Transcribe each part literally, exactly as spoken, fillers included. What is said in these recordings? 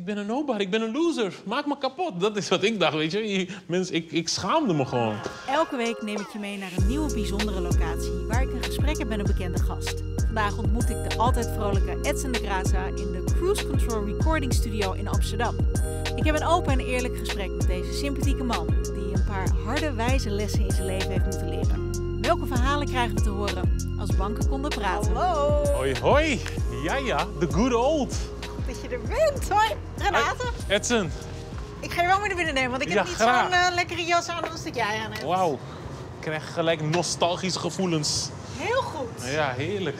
ben een nobody, ik ben een loser. Maak me kapot. Dat is wat ik dacht, weet je. je mensen, ik, ik schaamde me gewoon. Elke week neem ik je mee naar een nieuwe bijzondere locatie... waar ik een gesprek heb met een bekende gast. Vandaag ontmoet ik de altijd vrolijke Edson de Graza... in de Cruise Control Recording Studio in Amsterdam. Ik heb een open en eerlijk gesprek met deze sympathieke man... die een paar harde, wijze lessen in zijn leven heeft moeten leren. Welke verhalen krijgen we te horen als banken konden praten? Hallo. Hoi, hoi. Ja, ja, the good old. Dat je er bent. Hoi, Renate. Hoi, Edson. Ik ga je wel mee naar binnen nemen, want ik heb Ja, niet graag. zo'n uh, lekkere jas aan als dat jij aan hebt. Wauw. Ik krijg gelijk nostalgische gevoelens. Heel goed. Ja, heerlijk.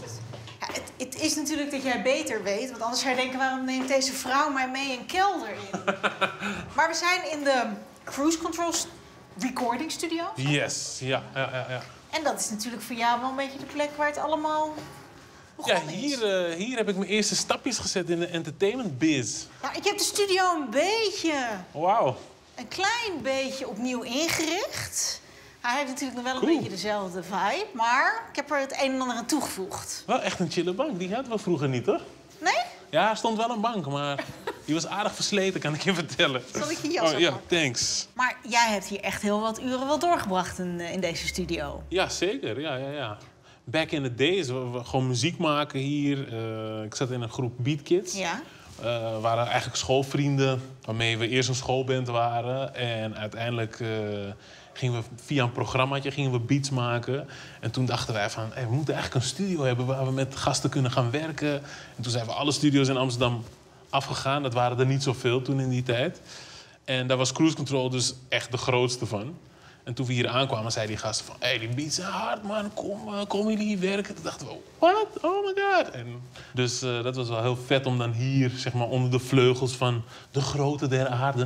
Ja, het, het is natuurlijk dat jij beter weet, want anders ga je denken, waarom neemt deze vrouw mij mee een kelder in? Maar we zijn in de Cruise Control Recording Studio. Yes, ja, ja, ja. ja. En dat is natuurlijk voor jou wel een beetje de plek waar het allemaal Ja, begonnen is. hier, uh, hier heb ik mijn eerste stapjes gezet in de entertainment biz. Nou, ik heb de studio een beetje, Wauw. een klein beetje opnieuw ingericht. Hij heeft natuurlijk nog wel een Cool. beetje dezelfde vibe, maar ik heb er het een en ander aan toegevoegd. Wel echt een chille bank. Die hadden we vroeger niet, hoor. Nee? Ja, er stond wel een bank, maar die was aardig versleten, kan ik je vertellen. Zal ik je jas Oh, ja, afpakken? thanks. Maar jij hebt hier echt heel wat uren wel doorgebracht in, eh, in deze studio. Ja, zeker. Ja, ja, ja. Back in the days, we, we gewoon muziek maken hier. Uh, ik zat in een groep Beat Kids. Ja. Uh, we waren eigenlijk schoolvrienden waarmee we eerst een schoolband waren. En uiteindelijk uh, gingen we via een programmaatje gingen we beats maken. En toen dachten wij van, hey, we moeten eigenlijk een studio hebben waar we met gasten kunnen gaan werken. En toen zijn we alle studio's in Amsterdam afgegaan. Dat waren er niet zoveel toen in die tijd. En daar was Cruise Control dus echt de grootste van. En toen we hier aankwamen, zeiden die gasten van... hé, hey, die beats zijn hard, man. Kom, uh, komen jullie hier werken? Toen dachten we, wat? Oh my god. En dus uh, dat was wel heel vet om dan hier, zeg maar, onder de vleugels van de grote der aarde...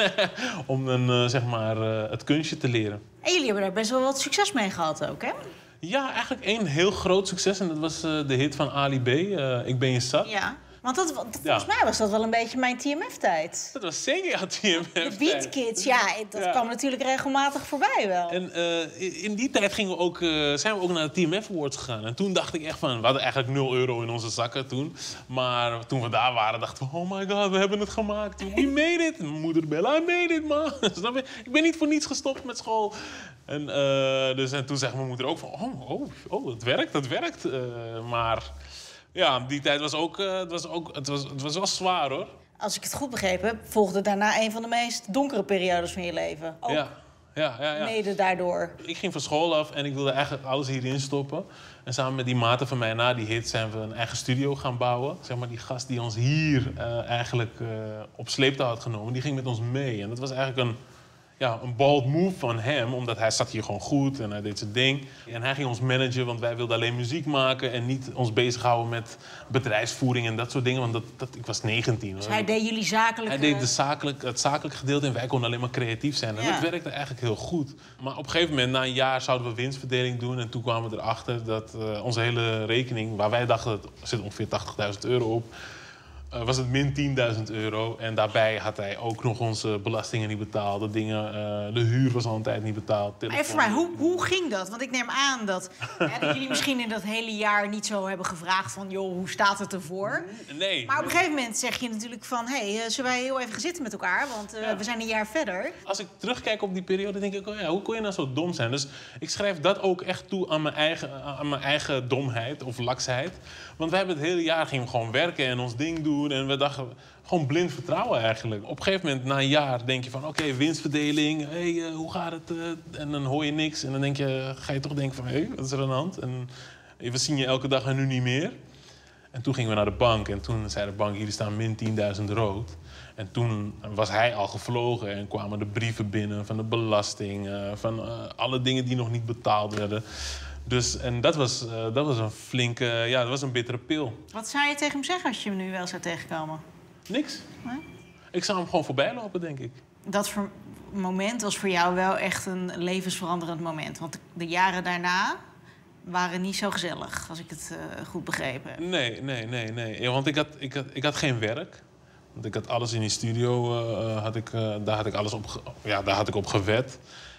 om dan, uh, zeg maar, uh, het kunstje te leren. En jullie hebben daar best wel wat succes mee gehad ook, hè? Ja, eigenlijk één heel groot succes. En dat was uh, de hit van Ali B, uh, Ik ben je zat. Ja. Want dat, volgens Ja. mij was dat wel een beetje mijn T M F-tijd. Dat was zeker jouw T M F. De Beat Kids, ja, dat Ja. kwam natuurlijk regelmatig voorbij wel. En uh, in die tijd gingen we ook, uh, zijn we ook naar de T M F Awards gegaan. En toen dacht ik echt van... We hadden eigenlijk nul euro in onze zakken toen. Maar toen we daar waren, dachten we... Oh my god, we hebben het gemaakt. We made it. En mijn moeder bellen, I made it, man. Snap je? Ik ben niet voor niets gestopt met school. En, uh, dus, en toen zei mijn moeder ook van... Oh, oh, oh het werkt, het werkt. Uh, maar ja, die tijd was ook... Uh, het, was ook het, was, het was wel zwaar, hoor. Als ik het goed begrepen heb, volgde daarna een van de meest donkere periodes van je leven. Ook Ja, ja, ja, ja. mede daardoor. Ik ging van school af en ik wilde eigenlijk alles hierin stoppen. En samen met die maten van mij na die hit zijn we een eigen studio gaan bouwen. Zeg maar die gast die ons hier uh, eigenlijk uh, op sleeptouw had genomen, die ging met ons mee. En dat was eigenlijk een, ja, een bold move van hem, omdat hij zat hier gewoon goed en hij deed zijn ding. En hij ging ons managen, want wij wilden alleen muziek maken en niet ons bezighouden met bedrijfsvoering en dat soort dingen. Want dat, dat, ik was negentien. Dus hoor. hij deed jullie zakelijk... Hij deed de zakelijk, het zakelijk gedeelte en wij konden alleen maar creatief zijn. En Ja. dat werkte eigenlijk heel goed. Maar op een gegeven moment, na een jaar, zouden we winstverdeling doen. En toen kwamen we erachter dat uh, onze hele rekening, waar wij dachten, dat er zit ongeveer tachtigduizend euro op, uh, was het min tienduizend euro. En daarbij had hij ook nog onze belastingen niet betaald. De, dingen, uh, de huur was al een tijd niet betaald. Maar even voor mij, hoe, hoe ging dat? Want ik neem aan dat, ja, dat jullie misschien in dat hele jaar niet zo hebben gevraagd van... joh, hoe staat het ervoor? Nee. Maar op een gegeven moment zeg je natuurlijk van... hé, hey, zullen wij heel even gaan zitten met elkaar? Want uh, Ja. we zijn een jaar verder. Als ik terugkijk op die periode, denk ik, oh ja, hoe kon je nou zo dom zijn? Dus ik schrijf dat ook echt toe aan mijn eigen, aan mijn eigen domheid of laksheid. Want wij hebben het hele jaar gingen we gewoon werken en ons ding doen. En we dachten, gewoon blind vertrouwen eigenlijk. Op een gegeven moment, na een jaar, denk je van, oké, okay, winstverdeling. Hé, hey, uh, hoe gaat het? Uh, en dan hoor je niks. En dan denk je, ga je toch denken van, hé, hey, wat is er aan de hand? En we zien je elke dag en nu niet meer. En toen gingen we naar de bank en toen zei de bank, hier staan min tienduizend rood. En toen was hij al gevlogen en kwamen de brieven binnen van de belasting, uh, van uh, alle dingen die nog niet betaald werden. Dus, en dat was, uh, dat was een flinke, ja, dat was een bittere pil. Wat zou je tegen hem zeggen als je hem nu wel zou tegenkomen? Niks. Nee? Ik zou hem gewoon voorbij lopen, denk ik. Dat voor moment was voor jou wel echt een levensveranderend moment. Want de jaren daarna waren niet zo gezellig, als ik het uh, goed begrepen heb. Nee, nee, nee, nee. Ja, want ik had, ik, had, ik had geen werk. Want ik had alles in die studio, uh, had ik, uh, daar, had ik alles op, ge- ja, daar had ik op gewet.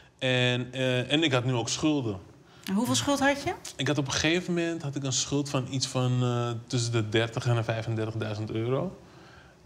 En, uh, en ik had nu ook schulden. En hoeveel schuld had je? Ik had op een gegeven moment had ik een schuld van iets van uh, tussen de dertig en de vijfendertigduizend euro.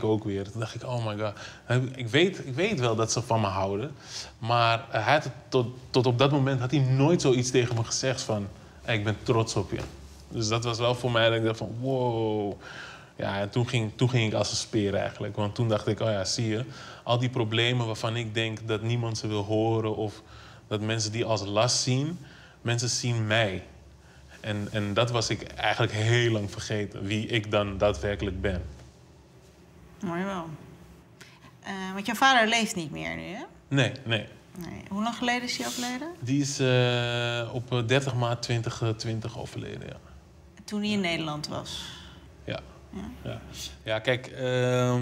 ik ook weer. Toen dacht ik, oh my god. Ik weet, ik weet wel dat ze van me houden. Maar hij had het tot, tot op dat moment had hij nooit zoiets tegen me gezegd van... Hey, ik ben trots op je. Dus dat was wel voor mij dat ik dacht van, wow. Ja, en toen ging, toen ging ik als een speer eigenlijk. Want toen dacht ik, oh ja, zie je... al die problemen waarvan ik denk dat niemand ze wil horen... of dat mensen die als last zien, mensen zien mij. En, en dat was ik eigenlijk heel lang vergeten, wie ik dan daadwerkelijk ben. Mooi wel. Uh, want jouw vader leeft niet meer nu, hè? Nee, nee. nee. Hoe lang geleden is hij overleden? Die is uh, op dertig maart twintig twintig overleden, ja. Toen hij in Nederland was? Ja. Ja, ja. ja kijk... Uh,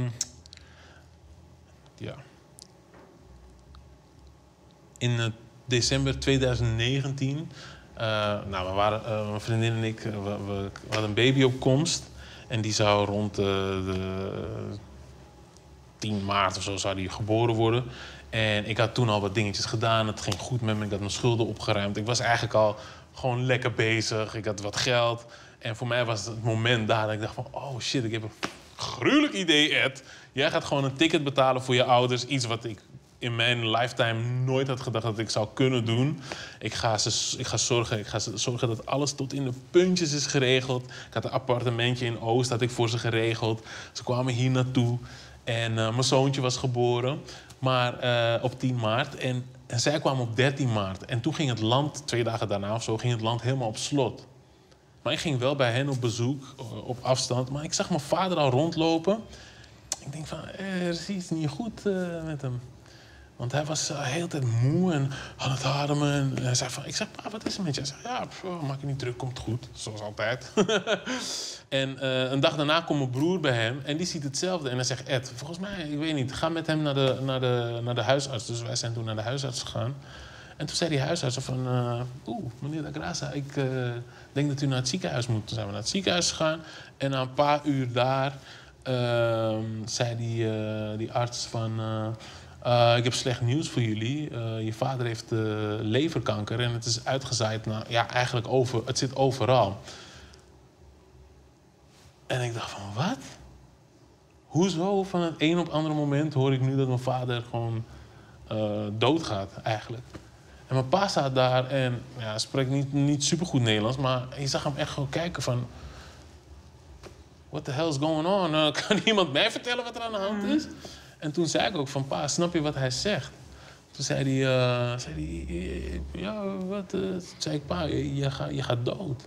ja. In uh, december tweeduizend negentien... Uh, nou, we waren, uh, mijn vriendin en ik, uh, we, we hadden een baby op komst. En die zou rond uh, de tien maart of zo zou hij geboren worden. En ik had toen al wat dingetjes gedaan. Het ging goed met me. Ik had mijn schulden opgeruimd. Ik was eigenlijk al gewoon lekker bezig. Ik had wat geld. En voor mij was het het moment daar dat ik dacht van... oh shit, ik heb een gruwelijk idee, Ed. Jij gaat gewoon een ticket betalen voor je ouders. Iets wat ik in mijn lifetime nooit had gedacht dat ik zou kunnen doen. Ik ga, ze, ik ga, zorgen, ik ga zorgen dat alles tot in de puntjes is geregeld. Ik had een appartementje in Oost had ik voor ze geregeld. Ze kwamen hier naartoe. En uh, mijn zoontje was geboren. Maar uh, op tien maart. En, en zij kwam op dertien maart. En toen ging het land, twee dagen daarna of zo, ging het land helemaal op slot. Maar ik ging wel bij hen op bezoek, op afstand. Maar ik zag mijn vader al rondlopen. Ik denk van, er is iets niet goed uh, met hem. Want hij was uh, de hele tijd moe en aan het ademen. En hij zei van, ik zeg, pa, wat is er met je? Hij zei, ja, pff, maak je niet druk, komt goed. Zoals altijd. En uh, een dag daarna komt mijn broer bij hem en die ziet hetzelfde. En hij zegt, Ed, volgens mij, ik weet niet, ga met hem naar de, naar de, naar de huisarts. Dus wij zijn toen naar de huisarts gegaan. En toen zei die huisarts van, uh, oeh, meneer Da Graça, ik uh, denk dat u naar het ziekenhuis moet. Toen zijn we naar het ziekenhuis gegaan. En na een paar uur daar uh, zei die, uh, die arts van... Uh, Uh, ik heb slecht nieuws voor jullie. Uh, je vader heeft uh, leverkanker en het is uitgezaaid naar, ja, eigenlijk over, het zit overal. En ik dacht van, wat? Hoezo van het een op het andere moment hoor ik nu dat mijn vader gewoon uh, doodgaat, eigenlijk. En mijn pa staat daar en ja, hij spreekt niet, niet supergoed Nederlands, maar je zag hem echt gewoon kijken van... What the hell is going on? Uh, kan iemand mij vertellen wat er aan de hand is? En toen zei ik ook van, pa, snap je wat hij zegt? Toen zei hij, uh, zei hij ja, wat? Uh, toen zei ik, pa, je, je, gaat, je gaat dood.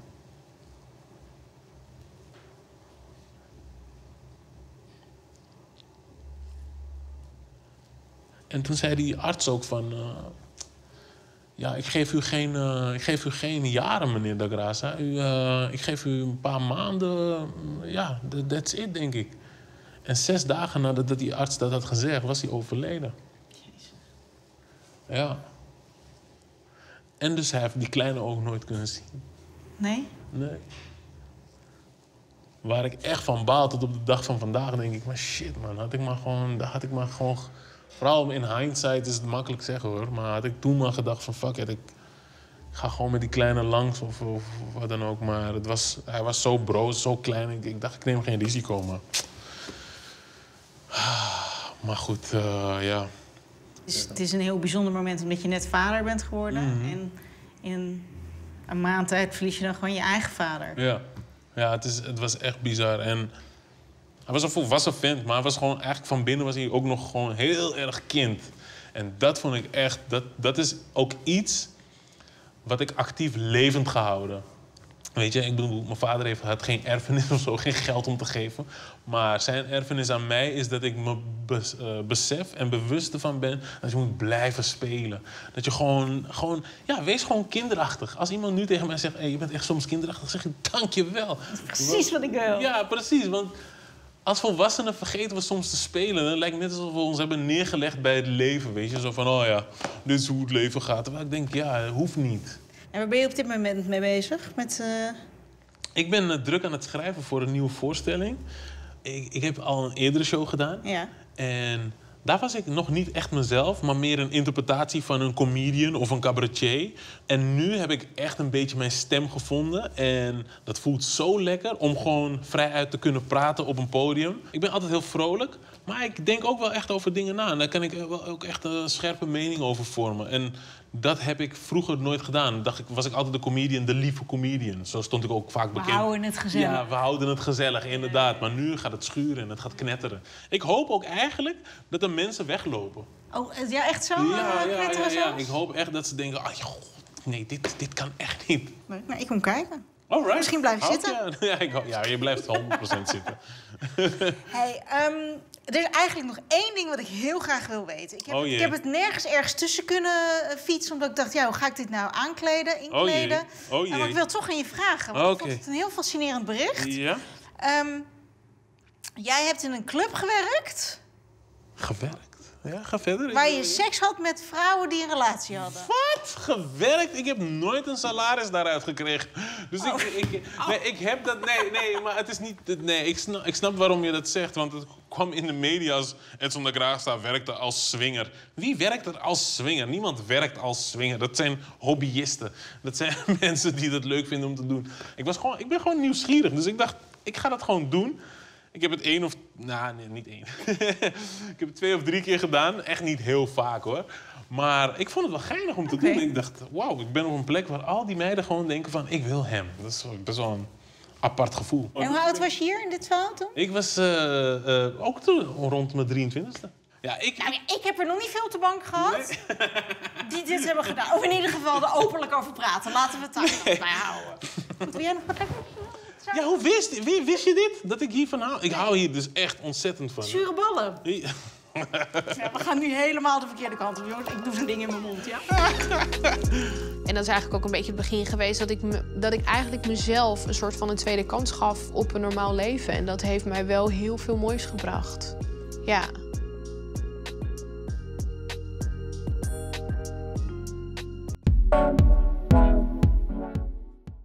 En toen zei die arts ook van, uh, ja, ik geef u geen, uh, ik geef u geen jaren, meneer Da Graça. U, uh, ik geef u een paar maanden, uh, ja, that's it, denk ik. En zes dagen nadat die arts dat had gezegd, was hij overleden. Jezus. Ja. En dus hij heeft die kleine ook nooit kunnen zien. Nee? Nee. Waar ik echt van baal tot op de dag van vandaag, denk ik, maar shit man, had ik maar gewoon, had ik maar gewoon... Vooral in hindsight is het makkelijk zeggen hoor, maar had ik toen maar gedacht van fuck it, ik ga gewoon met die kleine langs of, of, of wat dan ook. Maar het was, hij was zo broos, zo klein, ik, ik dacht ik neem geen risico, maar... Maar goed, uh, ja. Dus het is een heel bijzonder moment omdat je net vader bent geworden. Mm-hmm. En in een maand tijd verlies je dan gewoon je eigen vader. Ja, ja het, is, het was echt bizar. En hij was een volwassen vent, maar hij was gewoon, eigenlijk van binnen was hij ook nog gewoon heel erg kind. En dat vond ik echt, dat, dat is ook iets wat ik actief levend gehouden. Weet je, ik bedoel, mijn vader heeft, had geen erfenis of zo, geen geld om te geven. Maar zijn erfenis aan mij is dat ik me bes, uh, besef en bewust ervan ben dat je moet blijven spelen. Dat je gewoon, gewoon, ja, wees gewoon kinderachtig. Als iemand nu tegen mij zegt, hey, je bent echt soms kinderachtig, dan zeg ik, dank je wel. Dat is precies wat ik wil. Ja, precies, want als volwassenen vergeten we soms te spelen. Het lijkt net alsof we ons hebben neergelegd bij het leven, weet je. Zo van, oh ja, dit is hoe het leven gaat. Terwijl ik denk, ja, het hoeft niet. En waar ben je op dit moment mee bezig? Met, uh... Ik ben uh, druk aan het schrijven voor een nieuwe voorstelling. Ik, ik heb al een eerdere show gedaan. Ja. En daar was ik nog niet echt mezelf, maar meer een interpretatie van een comedian of een cabaretier. En nu heb ik echt een beetje mijn stem gevonden. En dat voelt zo lekker om gewoon vrijuit te kunnen praten op een podium. Ik ben altijd heel vrolijk, maar ik denk ook wel echt over dingen na. En daar kan ik wel ook echt een scherpe mening over vormen. En dat heb ik vroeger nooit gedaan. Dacht ik, was ik altijd de comedian, de lieve comedian. Zo stond ik ook vaak bekend. We houden het gezellig. Ja, we houden het gezellig, inderdaad. Maar nu gaat het schuren en het gaat knetteren. Ik hoop ook eigenlijk dat er mensen weglopen. Oh, ja, echt zo? Ja, uh, ja, ja, ja. zelfs? Ik hoop echt dat ze denken, oh, god, nee, dit, dit kan echt niet. Nee, maar ik kom kijken. Alright. Misschien blijf je Houd zitten. je- Ja, ik hoop- ja, je blijft honderd procent zitten. Hey, um, er is eigenlijk nog één ding wat ik heel graag wil weten. Ik heb, Oh jee. ik heb het nergens ergens tussen kunnen uh, fietsen, omdat ik dacht, ja, hoe ga ik dit nou aankleden, Oh inkleden? jee. Oh Uh, maar jee. ik wil het toch aan je vragen, want Oké. ik vond het een heel fascinerend bericht. Ja? Um, jij hebt in een club gewerkt. Gewerkt. Ja, ga verder. Waar je seks had met vrouwen die een relatie hadden. Wat? Gewerkt? Ik heb nooit een salaris daaruit gekregen. Dus Oh. ik, ik, nee, ik heb dat... Nee, nee, maar het is niet... Nee, ik snap, ik snap waarom je dat zegt. Want het kwam in de media als Edson de Graagsta werkte als swinger. Wie werkt er als swinger? Niemand werkt als swinger. Dat zijn hobbyisten. Dat zijn mensen die het leuk vinden om te doen. Ik, was gewoon, ik ben gewoon nieuwsgierig. Dus ik dacht, ik ga dat gewoon doen. Ik heb het één of... Nou, nee, niet één. Ik heb het twee of drie keer gedaan. Echt niet heel vaak, hoor. Maar ik vond het wel geinig om te Okay. doen. Ik dacht, wauw, ik ben op een plek waar al die meiden gewoon denken van... ik wil hem. Dat is best wel een apart gevoel. En hoe oud was je hier in dit verhaal toen? Ik was uh, uh, ook toen rond mijn drieëntwintigste. Ja, ik... Nou ja, ik heb er nog niet veel op de bank gehad die dit hebben gedaan. Of in ieder geval er openlijk over praten. Laten we het daar nee. bij houden. Wat, wil jij nog wat lekker? Ja, hoe wist, wie, wist je dit? Dat ik hiervan hou? Ik hou hier dus echt ontzettend van. Zure ballen. Ja. Ja, we gaan nu helemaal de verkeerde kant op, jongens. Ik doe zo'n ding in mijn mond, ja? En dat is eigenlijk ook een beetje het begin geweest dat ik, me, dat ik eigenlijk mezelf een soort van een tweede kans gaf op een normaal leven. En dat heeft mij wel heel veel moois gebracht. Ja.